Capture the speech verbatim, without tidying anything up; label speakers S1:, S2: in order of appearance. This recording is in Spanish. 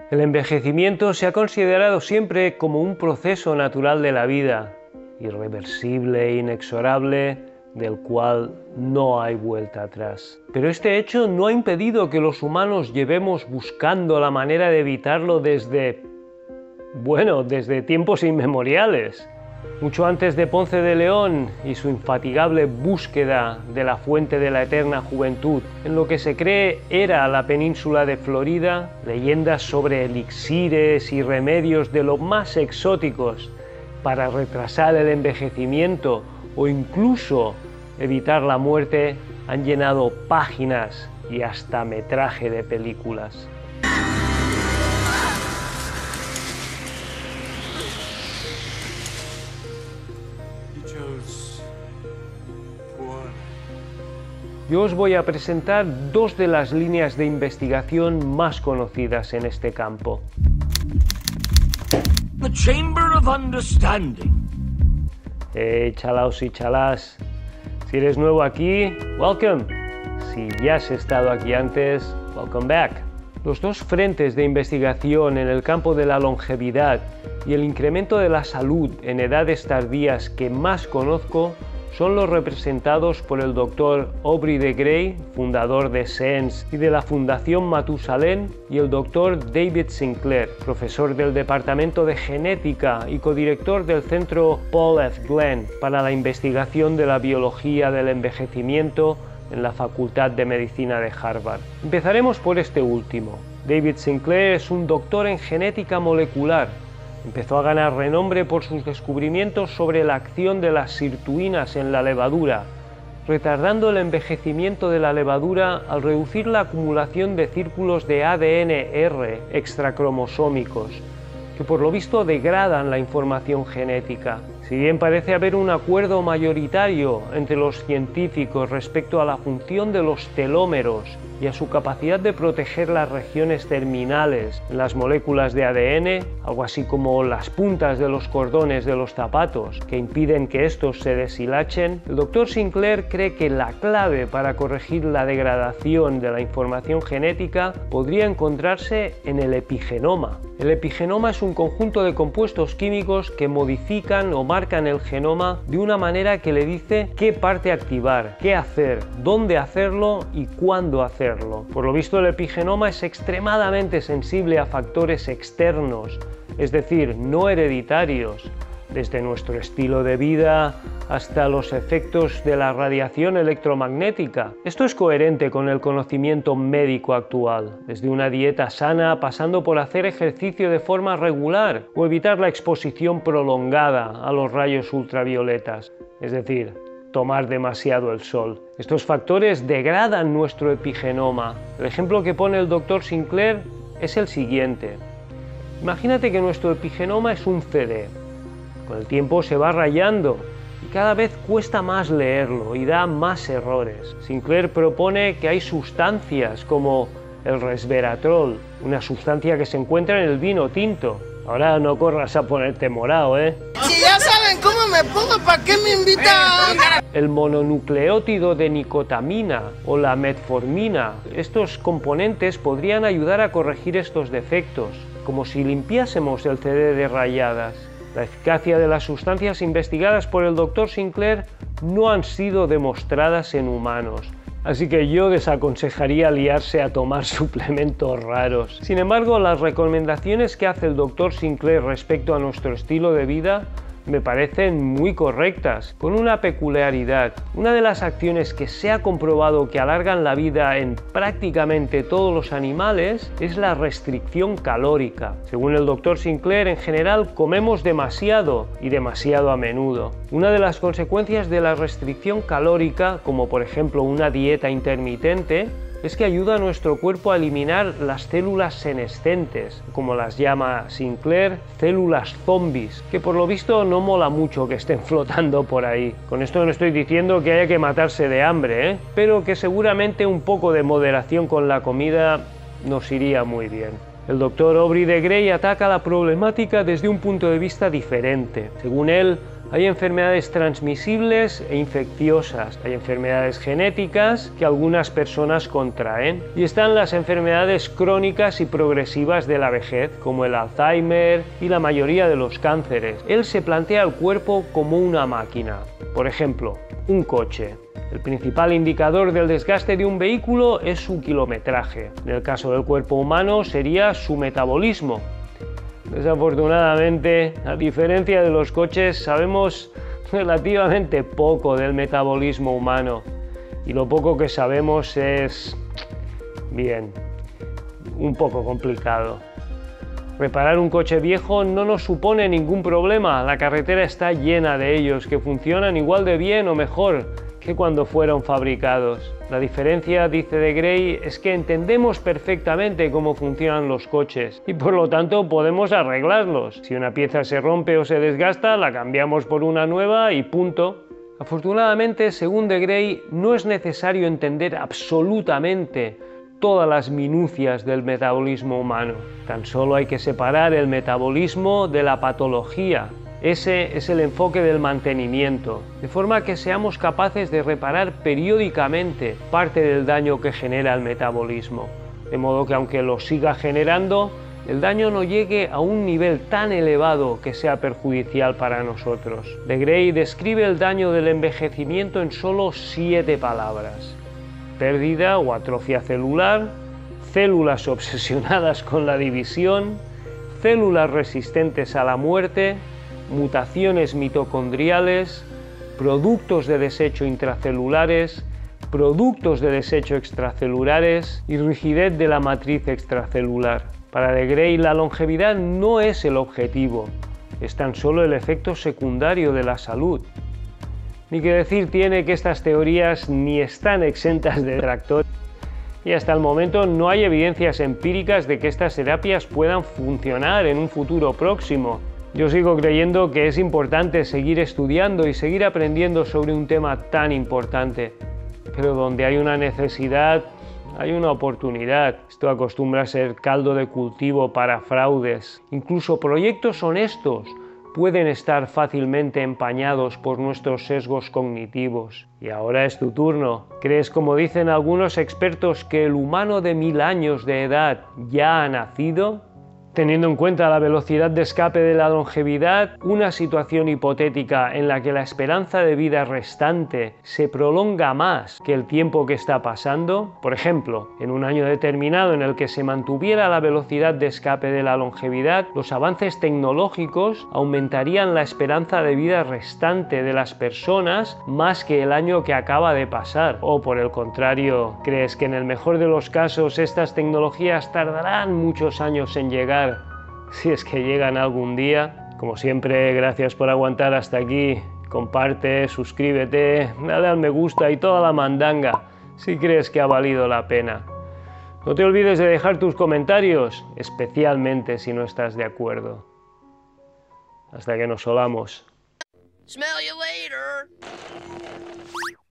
S1: El envejecimiento se ha considerado siempre como un proceso natural de la vida, irreversible e inexorable, del cual no hay vuelta atrás. Pero este hecho no ha impedido que los humanos llevemos buscando la manera de evitarlo desde, bueno, desde tiempos inmemoriales. Mucho antes de Ponce de León y su infatigable búsqueda de la fuente de la eterna juventud, en lo que se cree era la península de Florida, leyendas sobre elixires y remedios de lo más exóticos para retrasar el envejecimiento o incluso evitar la muerte han llenado páginas y hasta metraje de películas. Yo os voy a presentar dos de las líneas de investigación más conocidas en este campo.
S2: The Chamber of Understanding.
S1: Hey, chalaos y chalas. Si eres nuevo aquí, welcome. Si ya has estado aquí antes, welcome back. Los dos frentes de investigación en el campo de la longevidad y el incremento de la salud en edades tardías que más conozco son los representados por el doctor Aubrey de Grey, fundador de SENS y de la Fundación Matusalén, y el doctor David Sinclair, profesor del Departamento de Genética y codirector del Centro Paul F. Glenn para la investigación de la biología del envejecimiento en la Facultad de Medicina de Harvard. Empezaremos por este último. David Sinclair es un doctor en genética molecular. Empezó a ganar renombre por sus descubrimientos sobre la acción de las sirtuinas en la levadura, retardando el envejecimiento de la levadura al reducir la acumulación de círculos de A D N R extracromosómicos, que por lo visto degradan la información genética. Si bien parece haber un acuerdo mayoritario entre los científicos respecto a la función de los telómeros y a su capacidad de proteger las regiones terminales en las moléculas de A D N, algo así como las puntas de los cordones de los zapatos que impiden que estos se deshilachen, el doctor Sinclair cree que la clave para corregir la degradación de la información genética podría encontrarse en el epigenoma. El epigenoma es un conjunto de compuestos químicos que modifican o marcan el genoma de una manera que le dice qué parte activar, qué hacer, dónde hacerlo y cuándo hacerlo. Por lo visto, el epigenoma es extremadamente sensible a factores externos, es decir, no hereditarios, desde nuestro estilo de vida hasta los efectos de la radiación electromagnética. Esto es coherente con el conocimiento médico actual, desde una dieta sana pasando por hacer ejercicio de forma regular o evitar la exposición prolongada a los rayos ultravioletas, es decir, tomar demasiado el sol. Estos factores degradan nuestro epigenoma. El ejemplo que pone el doctor Sinclair es el siguiente. Imagínate que nuestro epigenoma es un C D. Con el tiempo se va rayando y cada vez cuesta más leerlo y da más errores. Sinclair propone que hay sustancias como el resveratrol, una sustancia que se encuentra en el vino tinto. Ahora no corras a ponerte morado, ¿eh?
S3: Si ya saben cómo me pongo, ¿para qué me invitan?
S1: El mononucleótido de nicotamina o la metformina. Estos componentes podrían ayudar a corregir estos defectos, como si limpiásemos el C D de rayadas. La eficacia de las sustancias investigadas por el doctor Sinclair no han sido demostradas en humanos, así que yo desaconsejaría liarse a tomar suplementos raros. Sin embargo, las recomendaciones que hace el doctor Sinclair respecto a nuestro estilo de vida me parecen muy correctas, con una peculiaridad. Una de las acciones que se ha comprobado que alargan la vida en prácticamente todos los animales es la restricción calórica. Según el doctor Sinclair, en general comemos demasiado y demasiado a menudo. Una de las consecuencias de la restricción calórica, como por ejemplo una dieta intermitente, es que ayuda a nuestro cuerpo a eliminar las células senescentes, como las llama Sinclair, células zombies, que por lo visto no mola mucho que estén flotando por ahí. Con esto no estoy diciendo que haya que matarse de hambre, ¿eh? Pero que seguramente un poco de moderación con la comida nos iría muy bien. El doctor Aubrey de Grey ataca la problemática desde un punto de vista diferente. Según él, Hay enfermedades transmisibles e infecciosas, hay enfermedades genéticas que algunas personas contraen y están las enfermedades crónicas y progresivas de la vejez, como el Alzheimer y la mayoría de los cánceres. Él se plantea el cuerpo como una máquina. Por ejemplo, un coche. El principal indicador del desgaste de un vehículo es su kilometraje. En el caso del cuerpo humano sería su metabolismo. Desafortunadamente, a diferencia de los coches, sabemos relativamente poco del metabolismo humano y lo poco que sabemos es, bien, un poco complicado. Reparar un coche viejo no nos supone ningún problema, la carretera está llena de ellos que funcionan igual de bien o mejor que cuando fueron fabricados. La diferencia, dice de Grey, es que entendemos perfectamente cómo funcionan los coches y por lo tanto podemos arreglarlos. Si una pieza se rompe o se desgasta, la cambiamos por una nueva y punto. Afortunadamente, según de Grey, no es necesario entender absolutamente todas las minucias del metabolismo humano. Tan solo hay que separar el metabolismo de la patología. Ese es el enfoque del mantenimiento, de forma que seamos capaces de reparar periódicamente parte del daño que genera el metabolismo, de modo que aunque lo siga generando, el daño no llegue a un nivel tan elevado que sea perjudicial para nosotros. De Grey describe el daño del envejecimiento en solo siete palabras: pérdida o atrofia celular, células obsesionadas con la división, células resistentes a la muerte, mutaciones mitocondriales, productos de desecho intracelulares, productos de desecho extracelulares y rigidez de la matriz extracelular. Para de Grey, la longevidad no es el objetivo, es tan solo el efecto secundario de la salud. Ni que decir tiene que estas teorías ni están exentas de detractores y hasta el momento no hay evidencias empíricas de que estas terapias puedan funcionar en un futuro próximo. Yo sigo creyendo que es importante seguir estudiando y seguir aprendiendo sobre un tema tan importante, pero donde hay una necesidad, hay una oportunidad. Esto acostumbra a ser caldo de cultivo para fraudes. Incluso proyectos honestos pueden estar fácilmente empañados por nuestros sesgos cognitivos. Y ahora es tu turno. ¿Crees, como dicen algunos expertos, que el humano de mil años de edad ya ha nacido? Teniendo en cuenta la velocidad de escape de la longevidad, una situación hipotética en la que la esperanza de vida restante se prolonga más que el tiempo que está pasando, por ejemplo, en un año determinado en el que se mantuviera la velocidad de escape de la longevidad, los avances tecnológicos aumentarían la esperanza de vida restante de las personas más que el año que acaba de pasar. O por el contrario, ¿crees que en el mejor de los casos estas tecnologías tardarán muchos años en llegar? Si es que llegan algún día. Como siempre, gracias por aguantar hasta aquí. Comparte, suscríbete, dale al me gusta y toda la mandanga si crees que ha valido la pena. No te olvides de dejar tus comentarios, especialmente si no estás de acuerdo. Hasta que nos solamos.
S3: Smell you later.